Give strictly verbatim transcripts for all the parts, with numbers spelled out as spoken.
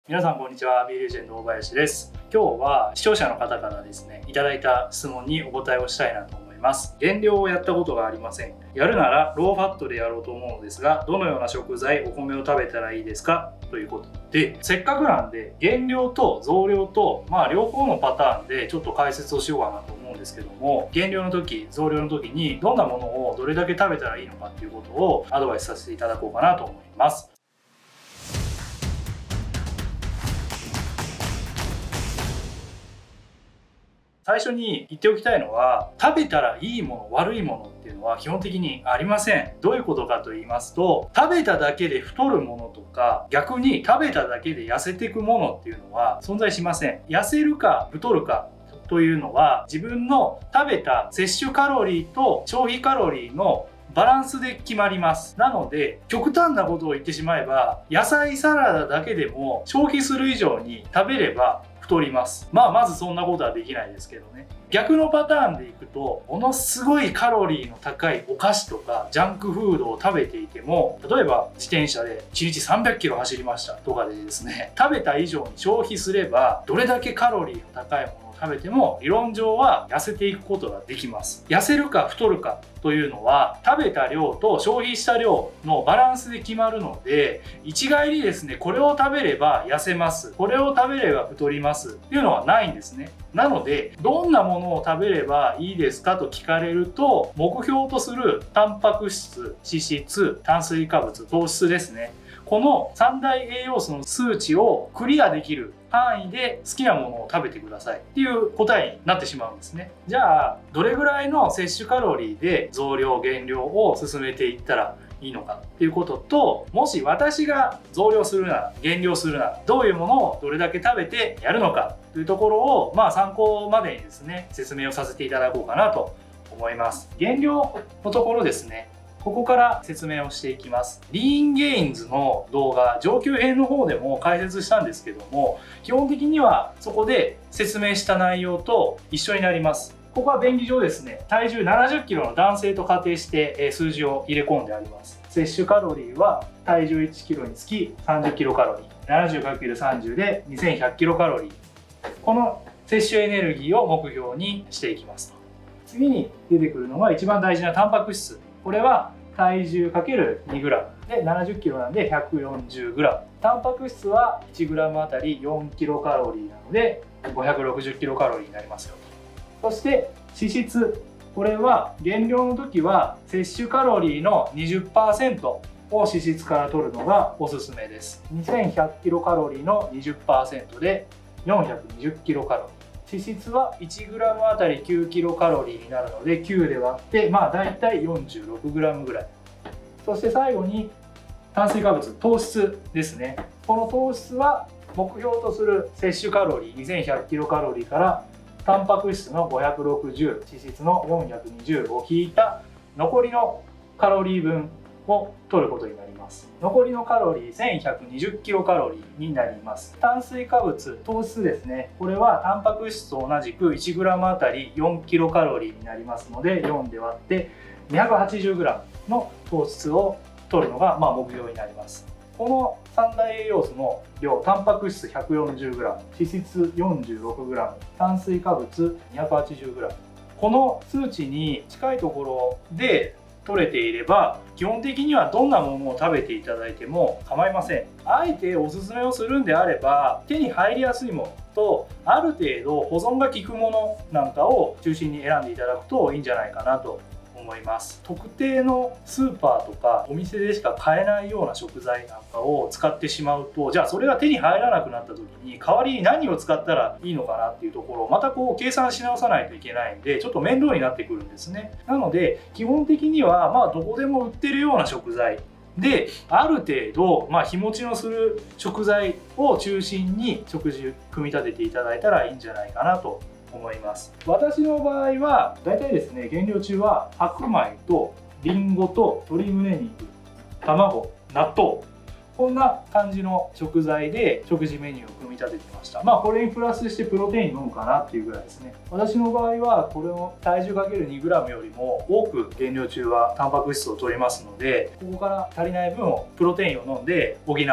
皆さんこんにちは、ビーレジェンド大林です。今日は視聴者の方からですね、いただいた質問にお答えをしたいなと思います。減量をやったことがありません。やるならローファットでやろうと思うのですが、どのような食材、お米を食べたらいいですかということで、せっかくなんで減量と増量と、まあ両方のパターンでちょっと解説をしようかなと思うんですけども、減量の時、増量の時にどんなものをどれだけ食べたらいいのかっていうことをアドバイスさせていただこうかなと思います。最初に言っておきたいのは、食べたらいいもの悪いものっていうのは基本的にありません。どういうことかと言いますと、食べただけで太るものとか、逆に食べただけで痩せていくものっていうのは存在しません。痩せるか太るかというのは、自分の食べた摂取カロリーと消費カロリーのバランスで決まります。なので極端なことを言ってしまえば、野菜サラダだけでも消費する以上に食べれば太ります。まあまずそんなことはできないですけどね。逆のパターンでいくと、ものすごいカロリーの高いお菓子とかジャンクフードを食べていても、例えば自転車でいちにちさんびゃっキロ走りましたとかでですね、食べた以上に消費すれば、どれだけカロリーの高いものを食べても理論上は痩せていくことができます。痩せるか太るかというのは、食べた量と消費した量のバランスで決まるので、一概にですね、これを食べれば痩せます、これを食べれば太りますっていうのはないんですね。なのでどんなものを食べればいいですかと聞かれると、目標とするタンパク質、脂質、炭水化物、糖質ですね、この三大栄養素の数値をクリアできる範囲で好きなものを食べてくださいっていう答えになってしまうんですね。じゃあどれぐらいの摂取カロリーで増量減量を進めていったらいいのかっていうことと、もし私が増量するなら、減量するなら、どういうものをどれだけ食べてやるのかというところを、まあ参考までにですね、説明をさせていただこうかなと思います。減量のところですね、ここから説明をしていきます。リーンゲインズの動画、上級編の方でも解説したんですけども、基本的にはそこで説明した内容と一緒になります。ここは便宜上ですね、体重ななじゅっキロの男性と仮定して数字を入れ込んであります。摂取カロリーは体重いちキロにつきさんじゅっキロカロリー、ななじゅうかけるさんじゅう でにせんひゃくキロカロリー。この摂取エネルギーを目標にしていきますと。次に出てくるのが一番大事なタンパク質。これは体重 ×にグラム でななじゅっキロなんで ひゃくよんじゅうグラム。タンパク質は いちグラム あたりよんキロカロリーなのでごひゃくろくじゅっキロカロリーになりますよと。そして脂質、これは減量の時は摂取カロリーの にじゅっパーセント を脂質から取るのがおすすめです。にせんひゃくキロカロリーの にじゅっパーセント でよんひゃくにじゅっキロカロリー。脂質は いちグラム あたりきゅうキロカロリーになるのできゅうで割ってまあだいたい よんじゅうろくグラム ぐらい。そして最後に炭水化物、糖質ですね。この糖質は目標とする摂取カロリーにせんひゃくキロカロリーからタンパク質のごひゃくろくじゅう、脂質のよんひゃくにじゅうを引いた残りのカロリー分を取ることになります。残りのカロリーせんひゃくにじゅっキロカロリーになります。炭水化物、糖質ですね。これはタンパク質と同じく いちグラム あたりよんキロカロリーになりますので、よんで割ってにひゃくはちじゅうグラム の糖質を取るのがまあ目標になります。この三大栄養素の量、タンパク質 ひゃくよんじゅうグラム、脂質 よんじゅうろくグラム、炭水化物 にひゃくはちじゅうグラム、この数値に近いところで取れていれば、基本的にはどんなものを食べていただいても構いません。あえておすすめをするんであれば、手に入りやすいものとある程度保存が効くものなんかを中心に選んでいただくといいんじゃないかなと思います。特定のスーパーとかお店でしか買えないような食材なんかを使ってしまうと、じゃあそれが手に入らなくなった時に代わりに何を使ったらいいのかなっていうところをまたこう計算し直さないといけないんで、ちょっと面倒になってくるんですね。なので基本的にはまあどこでも売ってるような食材で、ある程度、まあ、日持ちのする食材を中心に食事を組み立てていただいたらいいんじゃないかなと思います。私の場合はだいたいですね、減量中は白米とりんごと鶏胸肉、卵、納豆、こんな感じの食材で食事メニューを組み立ててました。まあこれにプラスしてプロテイン飲むかなっていうぐらいですね。私の場合はこれを体重 かけるにグラム よりも多く減量中はタンパク質を摂りますので、ここから足りない分をプロテインを飲んで補う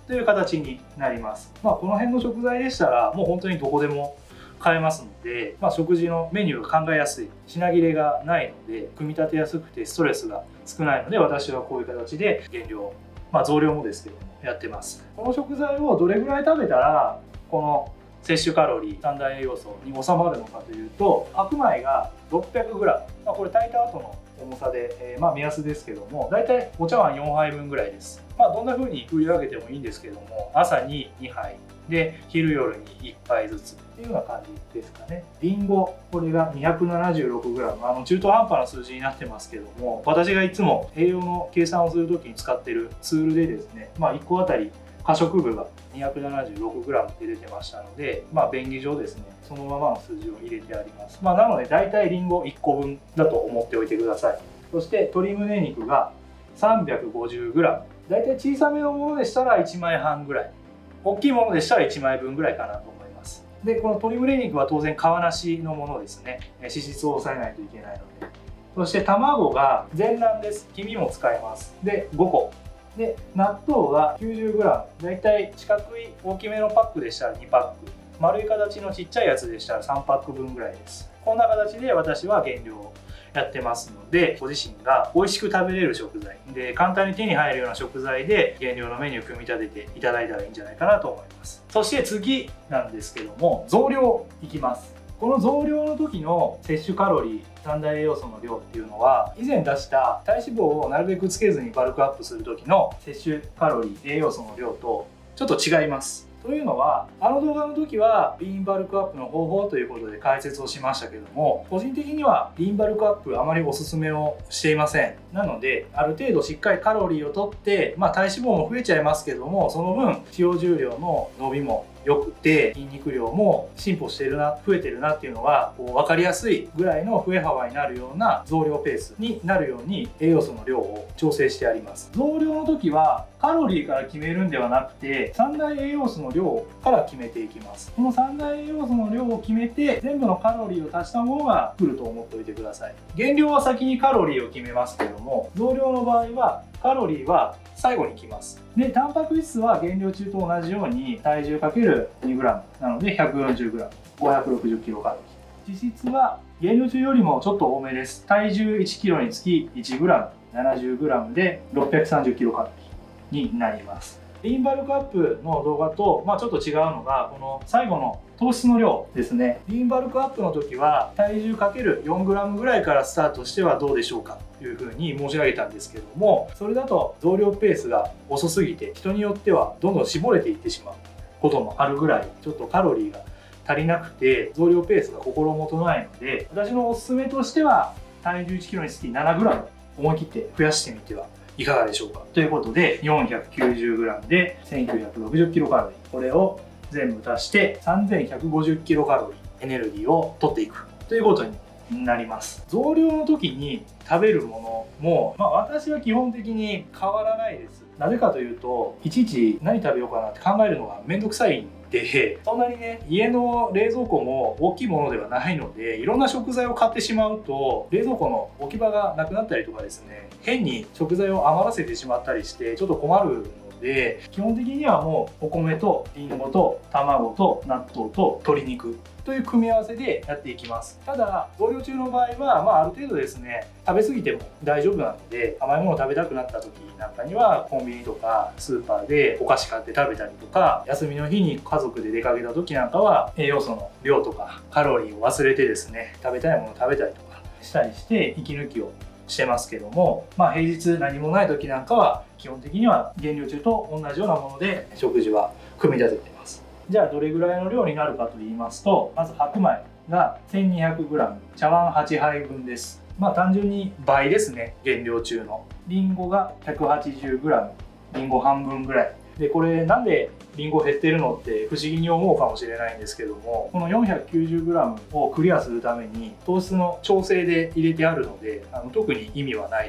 という形になります。まあ、この辺の食材でしたらもう本当にどこでも買えますので、まあ、食事のメニューが考えやすい、品切れがないので組み立てやすくてストレスが少ないので、私はこういう形で減量、まあ、増量もですけどもやってます。この食材をどれぐらい食べたらこの摂取カロリー三大栄養素に収まるのかというと、白米が ろっぴゃくグラム、まあ、これ炊いた後の重さで、えー、まあ目安ですけども、だいたいお茶碗よんはいぶんぐらいです。まあ、どんな風に振り分けてもいいんですけども、朝ににはいで昼夜にいっぱいずつっていうような感じですかね。りんご、これが にひゃくななじゅうろくグラム、 あの中途半端な数字になってますけども、私がいつも栄養の計算をする時に使ってるツールでですね、まあ、いっこあたり可食部が にひゃくななじゅうろくグラム って出てましたので、まあ、便宜上ですねそのままの数字を入れてあります。まあ、なので大体りんごいっこぶんだと思っておいてください。そして鶏胸肉が さんびゃくごじゅうグラム、 大体小さめのものでしたらいちまいはんぐらい、大きいものでしたらいちまいぶんぐらいかなと思います。でこの鶏胸肉は当然皮なしのものですね。脂質を抑えないといけないので。そして卵が全卵です。黄身も使えます。でごこで、納豆が きゅうじゅうグラム、 だいたい四角い大きめのパックでしたらにパック、丸い形のちっちゃいやつでしたらさんパックぶんぐらいです。こんな形で私は減量をやってますので、ご自身が美味しく食べれる食材で簡単に手に入るような食材で減量のメニューを組み立てていただいたらいいんじゃないかなと思います。そして次なんですけども、増量いきます。この増量の時の摂取カロリー三大栄養素の量っていうのは、以前出した体脂肪をなるべくつけずにバルクアップする時の摂取カロリー栄養素の量とちょっと違います。というのは、あの動画の時はリーンバルクアップの方法ということで解説をしましたけども、個人的にはリーンバルクアップあまりおすすめをしていません。なのである程度しっかりカロリーをとって、まあ、体脂肪も増えちゃいますけども、その分使用重量の伸びも良くて筋肉量も進歩してるな、増えてるなっていうのがこう分かりやすいぐらいの増え幅になるような増量ペースになるように栄養素の量を調整してあります。増量の時はカロリーから決めるんではなくて、三大栄養素の量から決めていきます。この三大栄養素の量を決めて全部のカロリーを足したものが来ると思っておいてください。減量は先にカロリーを決めますけども、増量の場合はカロリーは最後にきます。で、タンパク質は減量中と同じように体重 ×にグラム なので ひゃくよんじゅうグラム、ごひゃくろくじゅうキロカロリー。脂質は減量中よりもちょっと多めです。体重いちキロにつき いちグラム、ななじゅうグラム でろっぴゃくさんじゅうキロカロリーになります。リーンバルクアップの動画と、まあ、ちょっと違うのがこの最後の糖質の量ですね。リーンバルクアップの時は体重 ×よんグラム ぐらいからスタートしてはどうでしょうかというふうに申し上げたんですけども、それだと増量ペースが遅すぎて人によってはどんどん絞れていってしまうこともあるぐらいちょっとカロリーが足りなくて増量ペースが心もとないので、私のおすすめとしては体重いちキロにつき ななグラム 思い切って増やしてみてはいかがでしょうかということで、 よんひゃくきゅうじゅうグラム で せんきゅうひゃくろくじゅうキロカロリー、これを全部足してさんぜんひゃくごじゅうキロカロリーエネルギーを取っていくということになります。増量の時に食べるものも、まあ、私は基本的に変わらないです。なぜかというと、いちいち何食べようかなって考えるのがめんどくさいんで、そんなにね家の冷蔵庫も大きいものではないので、いろんな食材を買ってしまうと冷蔵庫の置き場がなくなったりとかですね、変に食材を余らせてしまったりしてちょっと困るので、基本的にはもうお米とりんごと卵と納豆と鶏肉という組み合わせでやっていきます。ただ増量中の場合は、まあ、ある程度ですね食べ過ぎても大丈夫なので、甘いものを食べたくなった時なんかにはコンビニとかスーパーでお菓子買って食べたりとか、休みの日に家族で出かけた時なんかは栄養素の量とかカロリーを忘れてですね食べたいものを食べたりとかしたりして息抜きをしてますけども、まあ、平日何もない時なんかは基本的には減量中と同じようなもので食事は組み立てています。じゃあどれぐらいの量になるかと言いますと、まず白米が せんにひゃくグラム、 茶碗はちはいぶんです。まあ単純に倍ですね、減量中の。りんごが ひゃくはちじゅうグラム、 りんご半分ぐらいで、これなんでりんご減ってるのって不思議に思うかもしれないんですけども、この よんひゃくきゅうじゅうグラム をクリアするために糖質の調整で入れてあるので、あの特に意味はないです。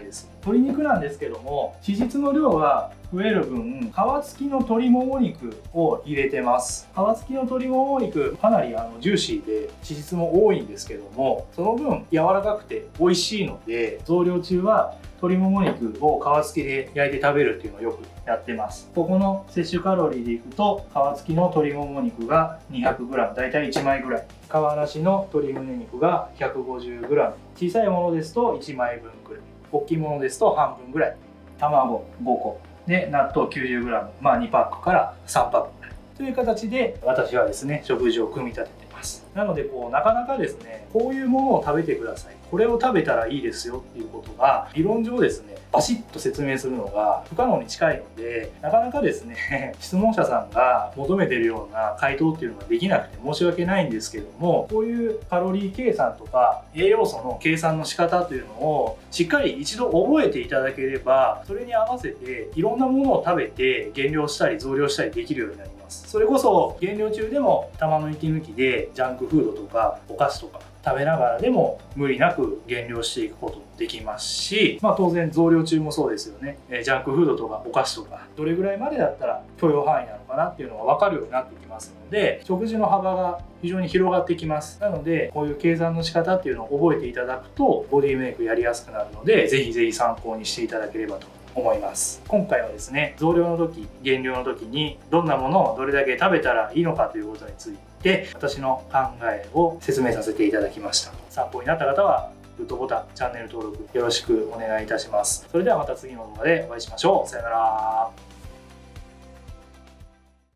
鶏肉なんですけども、脂質の量が増える分、皮付きの鶏もも肉を入れてます。皮付きの鶏もも肉、かなりあのジューシーで脂質も多いんですけども、その分柔らかくて美味しいので、増量中は鶏もも肉を皮付きで焼いて食べるっていうのをよくやってます。ここの摂取カロリーでいくと、皮付きの鶏もも肉が にひゃくグラム、だいたいいちまいぐらい。皮なしの鶏胸肉が ひゃくごじゅうグラム。小さいものですといちまいぶんくらい。大きいものですと半分ぐらい。卵ごこ。で、納豆 きゅうじゅうグラム。まあにパックからさんパックぐらい。という形で私はですね、食事を組み立ててます。なのでこうなかなかですね、こういうものを食べてください、これを食べたらいいですよっていうことが理論上ですねバシッと説明するのが不可能に近いので、なかなかですね質問者さんが求めてるような回答っていうのができなくて申し訳ないんですけども、こういうカロリー計算とか栄養素の計算の仕方というのをしっかり一度覚えていただければ、それに合わせていろんなものを食べて減量したり増量したりできるようになります。それこそ減量中でも玉の息抜きでジャンクフードとかお菓子とか食べながらでも無理なく減量していくこともできますし、まあ、当然増量中もそうですよね。ジャンクフードとかお菓子とかどれぐらいまでだったら許容範囲なのかなっていうのが分かるようになってきますので、食事の幅が非常に広がってきます。なのでこういう計算の仕方っていうのを覚えていただくとボディメイクやりやすくなるので、ぜひぜひ参考にしていただければと思います。今回はですね、増量の時減量の時にどんなものをどれだけ食べたらいいのかということについて私の考えを説明させていただきました。参考になった方はグッドボタン、チャンネル登録よろしくお願いいたします。それではまた次の動画でお会いしましょう。さよなら。